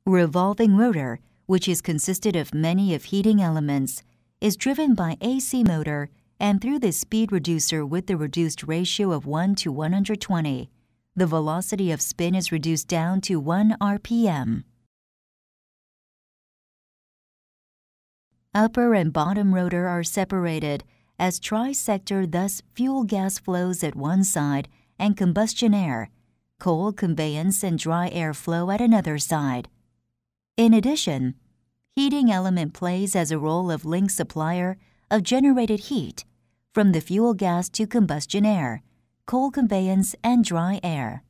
Revolving rotor, which is consisted of many of heating elements, is driven by AC motor and through the speed reducer with the reduced ratio of 1 to 120. The velocity of spin is reduced down to 1 rpm. Upper and bottom rotor are separated, as trisector, thus fuel gas flows at one side and combustion air, cold conveyance and dry air flow at another side. In addition, heating element plays as a role of link supplier of generated heat from the fuel gas to combustion air, cold conveyance and dry air.